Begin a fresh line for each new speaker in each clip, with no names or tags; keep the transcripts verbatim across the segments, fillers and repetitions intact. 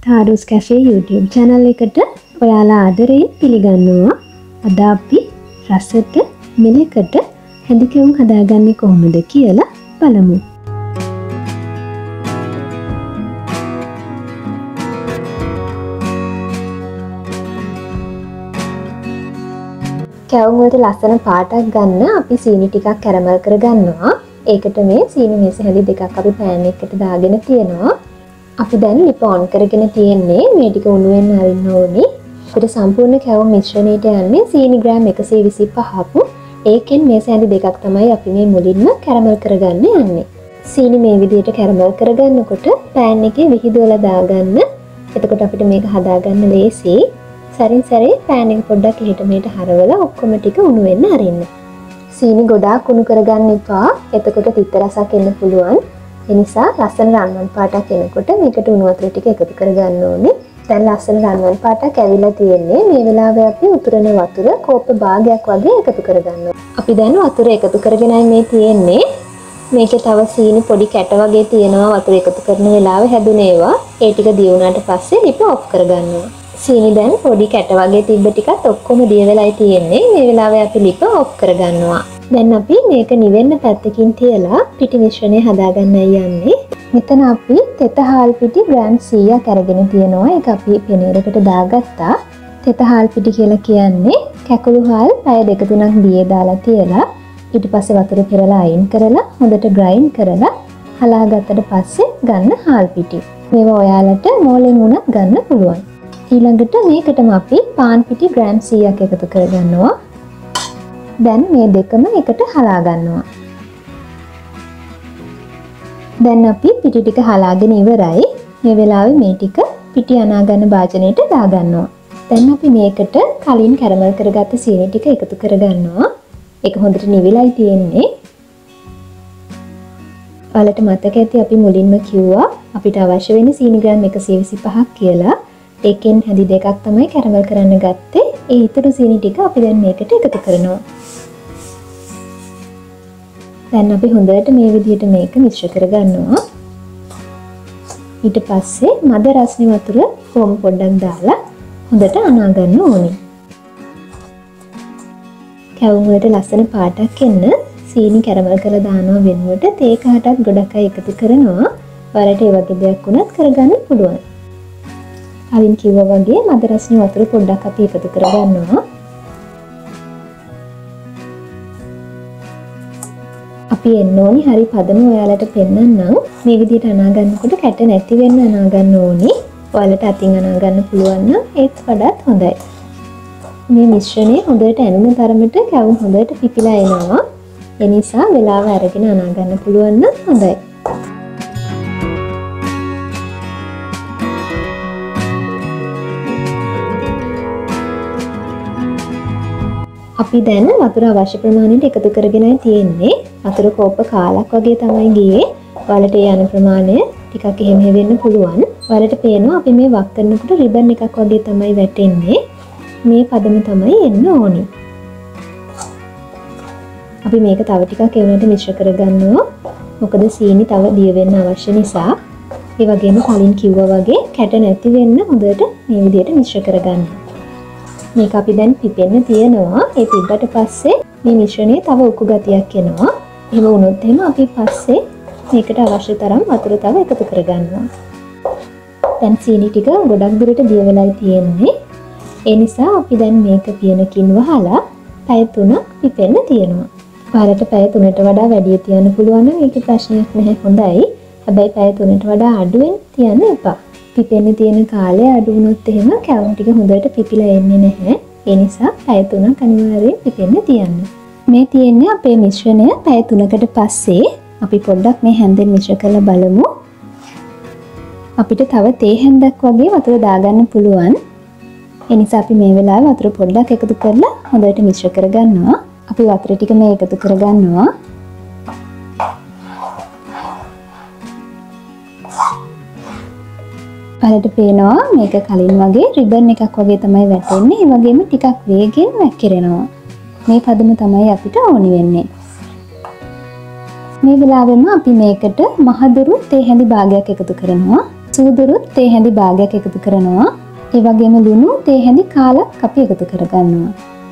තාරුස් cafe YouTube channel එකට ඔයාලා ආදරයෙන් පිළිගන්නවා. අද අපි රසට මෙලකට හැඳිකෙවුම් හදාගන්නේ කොහොමද කියලා බලමු. කැවුම් වලට ලස්සන පාටක් ගන්න අපි සීනි ටිකක් කැරමල් කරගන්නවා. ඒකට මේ සීනි මේස හැලි දෙකක් අපි පෑන් එකකට දාගෙන තියෙනවා. අපි දැන් ලිප ඔන් කරගෙන තියෙන්නේ මේ ටික උණු වෙන්න අරින්න ඕනේ. අපිට සම්පූර්ණ කැවුම් මිශ්‍රණයට යන්නේ සීනි ග්‍රෑම් එකසිය විසිපහක්. ඒකෙන් මේස හැලි දෙකක් තමයි අපි මේ මුලින්ම කැරමල් කරගන්න යන්නේ. සීනි මේ විදිහට කැරමල් කරගන්නකොට පෑන් එකේ විහිදුවලා දාගන්න. එතකොට අපිට මේක හදාගන්න ලේසියි. සරින් සැරේ පෑන් එක පොඩ්ඩක් එහෙට මෙහෙට හරවලා ඔක්කොම ටික උණු වෙන්න අරින්න. සීනි ගොඩාක් උණු කරගන්න එපා. එතකොට තිත්ත රසක් එන්න පුළුවන්. ඒ නිසා ලස්සන රන්වන් පාටක් එනකොට මේකට උණු වතුර ටික එකතු කරගන්න ඕනේ. දැන් ලස්සන රන්වන් පාටක් ඇවිල්ලා තියෙන්නේ. මේ වෙලාවේ අපි උතුරන වතුර කෝප්ප භාගයක් වගේ එකතු කරගන්නවා. අපි දැන් වතුර එකතු කරගෙනයි මේ තියෙන්නේ. මේකේ තව සීනි පොඩි කැට වගේ තියෙනවා වතුර එකතු කරන වෙලාවේ හැදුනේවා. ඒ ටික දිය වුණාට පස්සේ ලිප ඔෆ් කරගන්නවා. සීනි දැන් පොඩි කැට වගේ තිබ්බ ටිකත් ඔක්කොම දිය වෙලායි තියෙන්නේ. මේ වෙලාවේ අපි ලිප ඔෆ් කරගන්නවා. දැන් අපි මේක නිවෙන්න පැත්තකින් තියලා පිටි මිශ්‍රණය හදාගන්නයි යන්නේ. මෙතන අපි තෙත හාල් පිටි ග්‍රෑම් සීයක් අරගෙන තියෙනවා. ඒක අපි පෙනේරකට දාගත්තා. තෙත හාල් පිටි කියලා කියන්නේ කැකුළු හාල් පැය දෙක තුනක් දියේ දාලා තියලා ඊට පස්සේ වතුර පෙරලා අයින් කරලා හොඳට ග්‍රයින්ඩ් කරලා හලාගත්තට පස්සේ ගන්න හාල් පිටි. මේවා ඔයාලට මෝලෙන් උනත් ගන්න පුළුවන්. ඊළඟට මේකටම අපි පාන් පිටි ග්‍රෑම් සීයක් එකතු කරගන්නවා. දැන් මේ දෙකම එකට හලා ගන්නවා. දැන් අපි පිටි ටික හලාගෙන ඉවරයි. මේ වෙලාවේ මේ ටික පිටි අනා ගන්න භාජනයට දාගන්නවා. දැන් අපි මේකට කලින් කැරමල් කරගත්ත සීනි ටික එකතු කරගන්නවා. ඒක හොඳට නිවිලයි තියෙන්නේ. ඔයාලට මතක ඇති අපි මුලින්ම කිව්වා අපිට අවශ්‍ය වෙන්නේ සීනි ග්‍රෑම් එකසිය විසිපහක් කියලා. ඒකෙන් හැඳි දෙකක් තමයි කැරමල් කරන්න ගත්තේ. ඒ ඉතුරු සීනි ටික අපි දැන් මේකට එකතු කරනවා. දැන් අපි හොඳට මේ විදිහට මේක මිශ්‍ර කරගන්නවා. ඊට පස්සේ මද රස්නේ වතුර කොම් පොඩ්ඩක් දාලා හොඳට අනා ගන්න ඕනේ. කැවුම් වලට ලස්සන පාටක් එන්න සීනි කැරමල් කරලා දානවා වෙනුවට තේ කහටත් ගොඩක් අය එකතු කරනවා. ඔයාලට ඒ වගේ දෙයක් වුණත් කරගන්න පුළුවන්. කලින් කිව්වා වගේ මද රස්නේ වතුර පොඩ්ඩක් අපි එකතු කරගන්නවා. අපි එන්න ඕනි හරි පදම ඔයාලට පෙන්නන්නම්. මේ විදිහට අනා ගන්නකොට කැට නැති වෙන්න අනා ගන්න ඕනි. ඔයාලට අතින් අනා ගන්න පුළුවන් නම් ඒත් වඩාත් හොඳයි. මේ මිශ්‍රණය හොඳට ඇනුන තරමට කැවුම් හොඳට පිපිලා එනවා. ඒ නිසා වෙලාව අරගෙන අනා ගන්න පුළුවන් නම් හොඳයි. අපි දැන් වතුර අවශ්‍ය ප්‍රමාණයට එකතු කරගෙනයි තියෙන්නේ. වතුර කෝප්ප කාලක් වගේ තමයි ගියේ. ඔයාලට ඒ යන ප්‍රමාණය ටිකක් එහෙම වෙන්න පුළුවන්. ඔයාලට පේනවා අපි මේ වක් කරනකොට රිබන් එකක් වගේ තමයි වැටෙන්නේ. මේ පදම තමයි එන්න ඕනි. අපි මේක තව ටිකක් ඒ වුණාට මිශ්‍ර කරගන්නවා. මොකද සීනි තව දිය වෙන්න අවශ්‍ය නිසා. ඒ වගේම කලින් කිව්වා වගේ කැට නැති වෙන්න හොඳට මේ විදිහට මිශ්‍ර කරගන්න. මේක අපි දැන් පිපෙන්න තියනවා. ඒ පිප්පට පස්සේ මේ මිශ්‍රණය තව උකු ගතියක් එනවා. එහෙම වුණොත් එහෙම අපි පස්සේ මේකට අවශ්‍ය තරම් වතුර තව එකතු කරගන්නවා. දැන් සීනි ටික ගොඩක් දුරට දිය වෙලායි තියෙන්නේ. ඒ නිසා අපි දැන් මේක පියනකින් වහලා පැය තුනක් පිපෙන්න තියනවා. ඔයාලට පැය තුනට වඩා වැඩි තියන්න පුළුවන් නම් ඒක ප්‍රශ්නයක් නැහැ. හොඳයි. හැබැයි පැය තුනට වඩා අඩුවෙන් තියන්න එපා. පිපෙන්න තියෙන කාලය අඩු වුණොත් එහෙම කැවුම් ටික හොඳට පිපිලා එන්නේ නැහැ. ඒ නිසා පැය තුනක් අනිවාර්යයෙන් පිපෙන්න තියන්න. මේ තියෙන්නේ අපේ මිශ්‍රණය පැය තුනකට පස්සේ අපි පොඩ්ඩක් මේ හැන්දෙන් මිශ්‍ර කරලා බලමු. අපිට තව තේ හැන්දක් වගේ වතුර දාගන්න පුළුවන්. ඒ නිසා අපි මේ වෙලාවේ වතුර පොඩ්ඩක් එකතු කරලා හොඳට මිශ්‍ර කරගන්නවා. අපි වතුර ටික මේ එකතු කරගන්නවා. ඔයාලට පේනවා මේක කලින් වගේ රිබන් එකක් වගේ තමයි වැටෙන්නේ. ඒ වගේම ටිකක් වේගෙන් වැක්කිරෙනවා. මේ පදම තමයි අපිට ඕනි වෙන්නේ. මේ වෙලාවෙම අපි මේකට මහදුරු තේ හැඳි භාගයක් එකතු කරනවා. සූදුරුත් තේ හැඳි භාගයක් එකතු කරනවා. ඒ වගේම ලුණු තේ හැඳි කාලක් අපි එකතු කරගන්නවා.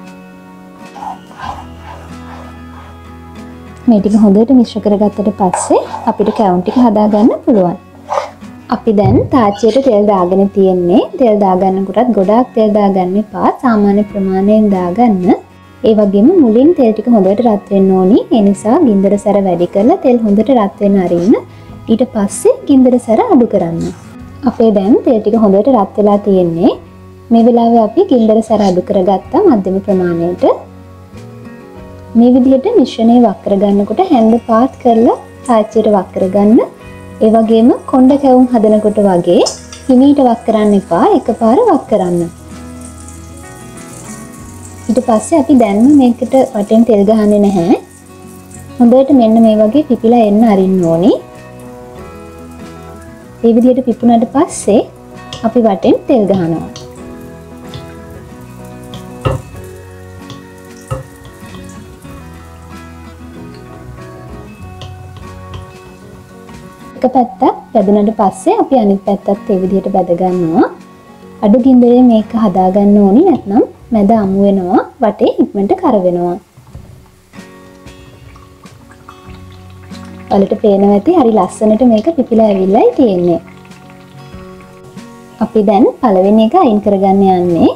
මේ ටික හොඳට මිශ්‍ර කරගත්තට පස්සේ අපිට කැවුම් ටික හදාගන්න පුළුවන්. අපි දැන් තාච්චියට තෙල් දාගෙන තියෙන්නේ. තෙල් දාගන්නකොටත් ගොඩාක් තෙල් දාගන්න එපා. සාමාන්‍ය ප්‍රමාණයෙන් දාගන්න. ඒ වගේම මුලින් තෙල් ටික හොඳට රත් වෙන්න ඕනි. ඒ නිසා ගින්දර සැර වැඩි කරලා තෙල් හොඳට රත් වෙන්න අරින්න. ඊට පස්සේ ගින්දර සැර අඩු කරන්න. අපේ දැන් තෙල් ටික හොඳට රත් වෙලා තියෙන්නේ. මේ වෙලාවේ අපි ගින්දර සැර අඩු කරගත්තා මධ්‍යම ප්‍රමාණයට. මේ විදිහට මිශ්‍රණය වක් කරගන්නකොට හැන්ද පාත් කරලා තාච්චියට වක් කරගන්න. ඒ වගේම කොණ්ඩ කැවුම් හදනකොට වගේ හිමීට වක් කරන්න එපා. එකපාර වක් කරන්න. ඊට පස්සේ අපි දැන්ම මේකට වටෙන් තෙල් ගහන්නේ නැහැ. හොඳට මෙන්න මේ වගේ පිපිලා එන්න අරින්න ඕනි. මේ විදිහට පිපුණාට පස්සේ අපි වටෙන් තෙල් ගහනවා. එක පැත්තක් පැදුනට පස්සේ අපි අනිත් පැත්තත් ඒ විදිහට බැද ගන්නවා. අඩු ගින්දරේ මේක හදා ගන්න ඕනි, නැත්නම් මැද අමු වෙනවා, වටේ ඉක්මනට කර වෙනවා. ඔයාලට පේනවා ඇති හරි ලස්සනට මේක පිපිලා ඇවිල්ලායි තියෙන්නේ. අපි දැන් පළවෙනි එක අයින් කරගන්න යන්නේ.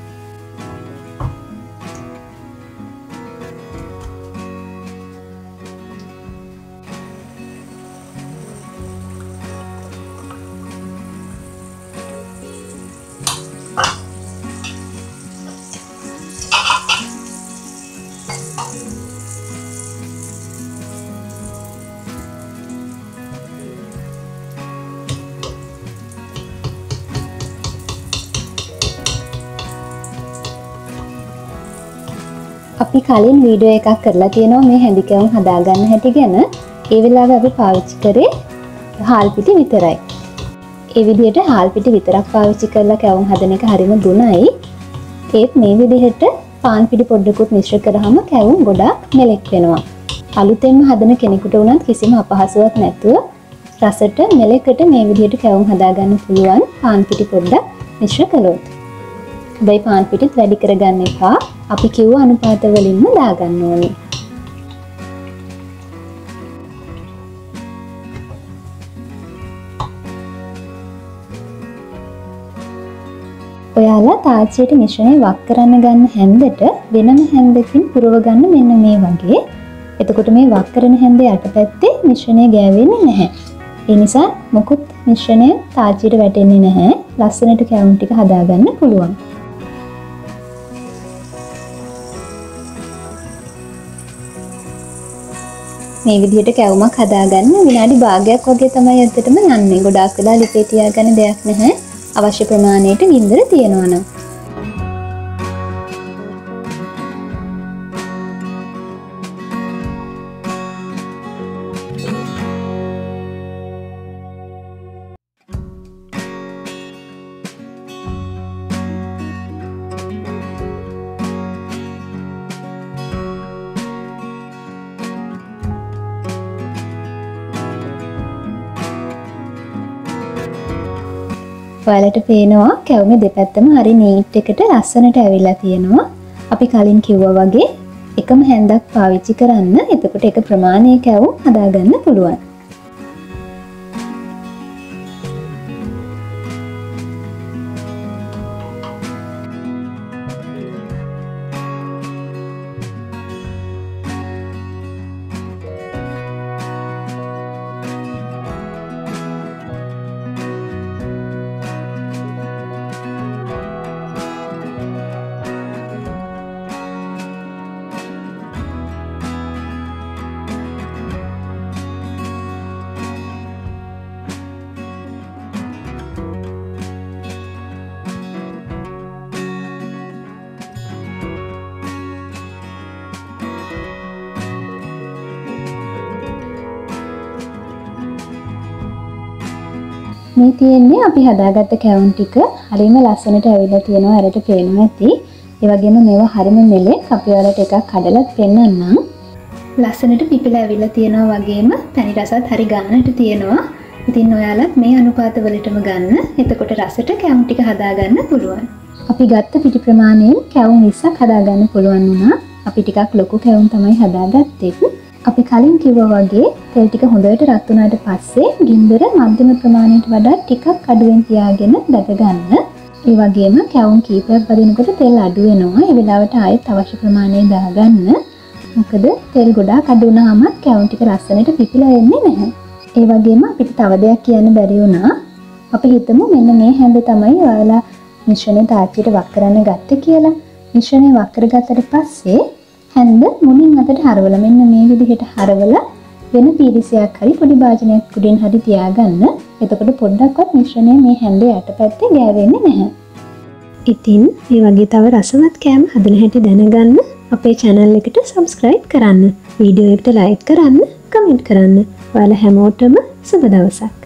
අපි කලින් වීඩියෝ එකක් කරලා තියෙනවා මේ හැඳි කැවුම් හදාගන්න හැටි ගැන. ඒ වෙලාවේ අපි පාවිච්චි කරේ හාල් පිටි විතරයි. ඒ විදිහට හාල් පිටි විතරක් පාවිච්චි කරලා කැවුම් හදන එක හරිම ගුණයි. ඒත් මේ විදිහට පාන් පිටි පොඩ්ඩකුත් මිශ්‍ර කරාම කැවුම් ගොඩාක් මෙලෙක් වෙනවා. අලුතෙන්ම හදන කෙනෙකුට උනත් කිසිම අපහසුයක් නැතුව රසට මෙලෙකට මේ විදිහට කැවුම් හදාගන්න පුළුවන් පාන් පිටි පොඩ්ඩක් මිශ්‍ර කළොත්. හැබැයි පාන් පිටිත් වැඩි කරගන්න එපා. අපි කිව්ව අනුපාත වලින්ම දාගන්න ඕනේ. ඔයාලා තාච්චියට මිශ්‍රණය වක් කරන්න ගන්න හැන්දට වෙනම හැන්දකින් පුරව ගන්න මෙන්න මේ වගේ. එතකොට මේ වක් කරන හැන්දේ යටපැත්තේ මිශ්‍රණය ගෑවෙන්නේ නැහැ. ඒ නිසා මොකුත් මිශ්‍රණය තාච්චියට වැටෙන්නේ නැහැ. ලස්සනට කැවුම් ටික හදාගන්න පුළුවන්. මේ විදිහට කැවුමක් හදාගන්න විනාඩි භාගයක් වගේ තමයි ඇත්තටම යන්නේ. ගොඩාක් වෙලා ලිපේ තියාගන්න දෙයක් නැහැ. අවශ්‍ය ප්‍රමාණයට ගින්දර තියෙනවා නම්. ඔයාලට පේනවා කැවුමේ දෙපැත්තම හරි නීට් එකට ලස්සනට ඇවිල්ලා තියෙනවා. අපි කලින් කිව්වා වගේ එකම හැන්දක් පාවිච්චි කරන්න. එතකොට එක ප්‍රමාණයක කැවුම් හදාගන්න පුළුවන්. මේ තියෙන්නේ අපි හදාගත්ත කැවුම් ටික හරිම ලස්සනට ඇවිල්ලා තියෙනවා. ඇරට පේනවා ඇති. ඒ වගේම මේවා හරිම මෙලෙක්. අපි ඔයාලට එකක් කඩලත් පෙන්නන්නම්. ලස්සනට පිපිලා ඇවිල්ලා තියෙනවා වගේම පැණි රසත් හරි ගන්නට තියෙනවා. ඉතින් ඔයාලත් මේ අනුපාත වලටම ගන්න. එතකොට රසට කැවුම් ටික හදාගන්න පුළුවන්. අපි ගත්ත පිටි ප්‍රමාණයෙන් කැවුම් විස්සක් හදාගන්න පුළුවන් වුණා. අපි ටිකක් ලොකු කැවුම් තමයි හදාගත්තේ. අපි කලින් කිව්වා වගේ තෙල් ටික හොඳට රත් වුණාට පස්සේ ගින්දර මධ්‍යම ප්‍රමාණයට වඩා ටිකක් අඩුවෙන් තියාගෙන දැක ගන්න. ඒ වගේම කැවුම් කීපයක් වදිනකොට තෙල් අඩු වෙනවා. ඒ වෙලාවට ආයෙත් අවශ්‍ය ප්‍රමාණය දාගන්න. මොකද තෙල් ගොඩාක් අඩු වුණාම කැවුම් ටික ලස්සනට පිපිලා එන්නේ නැහැ. ඒ වගේම අපිට තව දෙයක් කියන්න බැරි වුණා. අපි හිතමු මෙන්න මේ හැඳ තමයි ඔයාලා මිශ්‍රණය තාච්චියට වක් කරන්න ගත්තේ කියලා. මිශ්‍රණය වක් කරගත්තට පස්සේ හැඳ මුලින් අතට හරවලා මෙන්න මේ විදිහට හරවලා වෙන පීරිසයක් හරි පොඩි භාජනයක් උඩින් හරි තියාගන්න. එතකොට පොඩ්ඩක්වත් මිශ්‍රණය මේ හැඳේ යටපැත්තේ ගෑවෙන්නේ නැහැ. ඉතින් මේ වගේ තව රසවත් කෑම හදන හැටි දැනගන්න අපේ channel එකට subscribe කරන්න. වීඩියෝ එකට like කරන්න, comment කරන්න. ඔයාලා හැමෝටම සුබ දවසක්.